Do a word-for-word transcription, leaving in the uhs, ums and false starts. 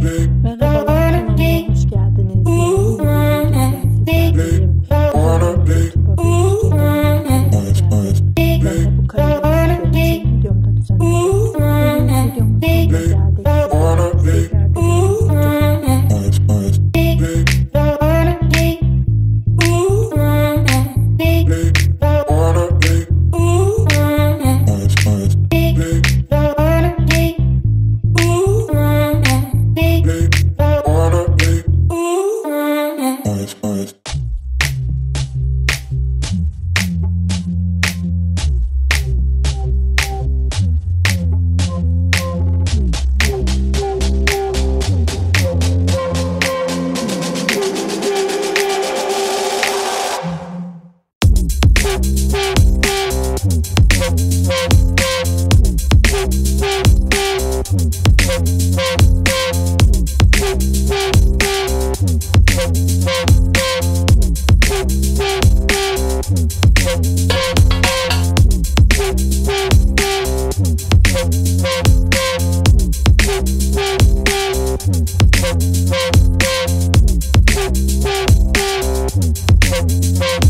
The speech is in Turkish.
Merhabalar, kanalıma hoş geldiniz. Sizlerleyim. Ben de bu kareler için videomda düzenledim. Videomda geldik. We'll be right back.